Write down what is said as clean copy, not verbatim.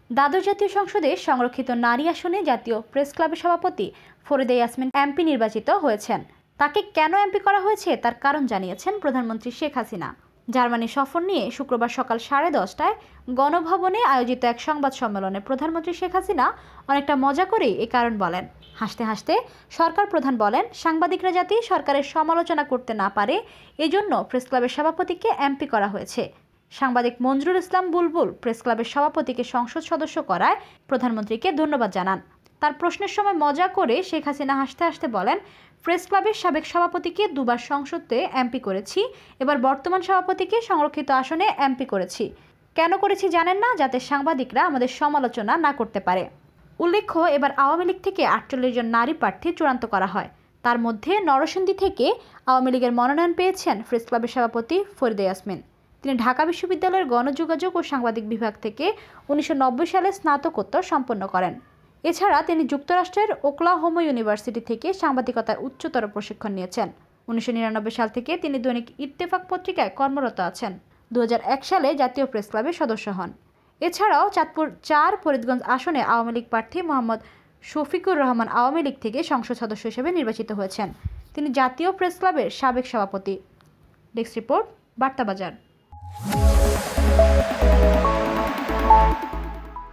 দ্বাদশ জাতীয় সংসদে সংরক্ষিত নারী আসনে জাতীয় প্রেস ক্লাবের সভাপতি ফরিদা ইয়াসমিন এমপি নির্বাচিত হয়েছেন। তাকে কেন এমপি করা হয়েছে তার কারণ জানিয়েছেন প্রধানমন্ত্রী শেখ হাসিনা। জার্মানি সফর নিয়ে শুক্রবার সকাল 10:30টায় গণভবনে আয়োজিত এক সংবাদ সম্মেলনে প্রধানমন্ত্রী শেখ হাসিনা অনেকটা মজা করেই এই কারণ বলেন। হাসতে হাসতে সরকার প্রধান বলেন, সাংবাদিকরা যাতে সরকারের সমালোচনা করতে না পারে এজন্য প্রেস ক্লাবের সভাপতিকে এমপি করা হয়েছে। সাংবাদিক মঞ্জুরুল ইসলাম বুলবুল প্রেস ক্লাবের সভাপতিকে সংসদ সদস্য করায় প্রধানমন্ত্রীকে ধন্যবাদ জানান। তার প্রশ্নের সময় মজা করে শেখ হাসিনা হাসতে হাসতে বলেন, প্রেস ক্লাবের সাবেক সভাপতিকে দুবার সংসদে এমপি করেছি, এবার বর্তমান সভাপতিকে সংরক্ষিত আসনে এমপি করেছি। কেন করেছি জানেন না? যাতে সাংবাদিকরা আমাদের সমালোচনা না করতে পারে। উল্লেখ্য, এবার আওয়ামী লীগ থেকে 48 জন নারী প্রার্থী চূড়ান্ত করা হয়। তার মধ্যে নরসিংদী থেকে আওয়ামী লীগের মনোনয়ন পেয়েছেন প্রেস ক্লাবের সভাপতি ফরিদা ইয়াসমিন। তিনি ঢাকা বিশ্ববিদ্যালয়ের গণযোগাযোগ ও সাংবাদিক বিভাগ থেকে 1990 সালে স্নাতকোত্তর সম্পন্ন করেন। এছাড়া তিনি যুক্তরাষ্ট্রের ওকলাহোমা ইউনিভার্সিটি থেকে সাংবাদিকতায় উচ্চতর প্রশিক্ষণ নিয়েছেন। 1999 সাল থেকে তিনি দৈনিক ইত্তেফাক পত্রিকায় কর্মরত আছেন। 2001 সালে জাতীয় প্রেস ক্লাবের সদস্য হন। এছাড়াও চাঁদপুর 4 ফরিদগঞ্জ আসনে আওয়ামী লীগ প্রার্থী মোহাম্মদ শফিকুর রহমান আওয়ামী লীগ থেকে সংসদ সদস্য হিসেবে নির্বাচিত হয়েছেন। তিনি জাতীয় প্রেস ক্লাবের সাবেক সভাপতি। Desk report, বার্তাবাজার।